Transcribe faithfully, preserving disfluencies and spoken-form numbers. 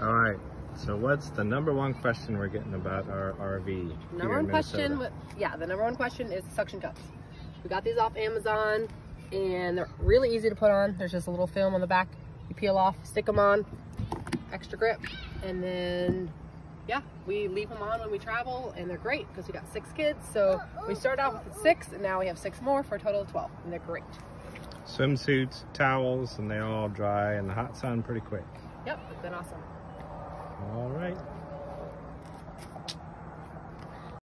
All right. So what's the number one question we're getting about our R V? Number one question, yeah, the number one question is suction cups. We got these off Amazon and they're really easy to put on. There's just a little film on the back. You peel off, stick them on, extra grip, and then yeah, we leave them on when we travel, and they're great because we got six kids. So we started out with six, and now we have six more for a total of twelve, and they're great. Swimsuits, towels, and they all dry in the hot sun pretty quick. Yep, it's been awesome. All right.